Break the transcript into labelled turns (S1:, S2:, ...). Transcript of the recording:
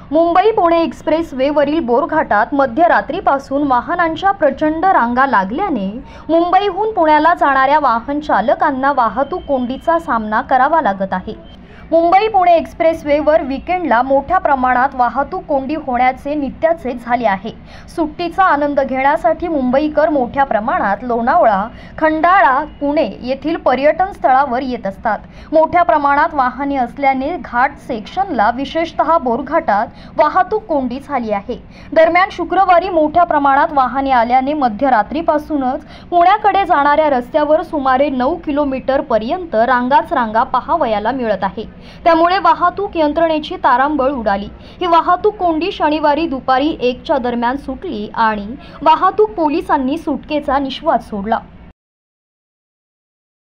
S1: Mumbai Pune express वेवरील बोरघाटात मध्यरात्रीपासून वाहनांच्या प्रचंड रांगा लागल्याने मुंबईहून पुण्याला जाणाऱ्या वाहन चालकांना वाहतूक कोंडीचा सामना करावा लागत आहे। मुंबई पुणे एक्सप्रेस वेवर वीकेंडला मोठ्या प्रमाणात वाहतूक कोंडी होण्याचे नित्याचे झाले आहे। सुट्टीचा आनंद घेण्यासाठी मुंबईकर मोठ्या प्रमाणात लोणावळा, खंडाळा, पुणे येथील पर्यटन स्थळावर येत असतात। मोठ्या प्रमाणात वाहने असल्याने घाट सेक्शनला विशेषतः बोरघाटात वाहतूक कोंडी झाली आहे। दरम्यान शुक्रवारी मोठ्या प्रमाणात वाहने आल्याने मध्यरात्रीपासूनच पुण्याकडे जाणाऱ्या रस्त्यावर सुमारे 9 किलोमीटर पर्यंत रांगाच रांगा पाहावयाला मिळत आहे। त्यामुळे वाहतूक यंत्रणेची तारांबळ उडाली। ही वाहतूक कोंडी शनिवारी दुपारी 1च्या दरम्यान सुटली आणि वाहतूक पोलिसांनी सुटकेचा निश्वास सोडला।